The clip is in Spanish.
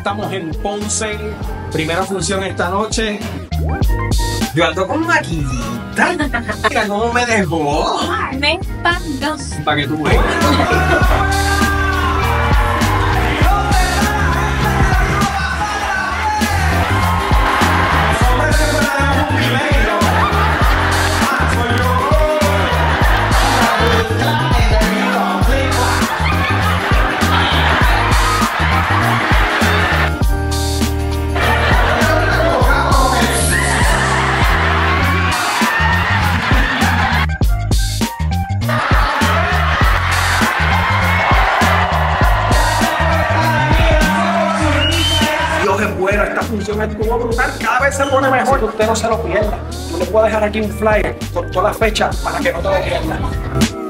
estamos en Ponce, primera función esta noche. Yo ando con maquillita. Mira cómo me dejó. Me pagó. Para que tú veas. Dios es bueno, esta función estuvo brutal, cada vez se pone mejor, usted no se lo pierda. Yo le puedo dejar aquí un flyer con toda la fecha para que no te lo pierdas.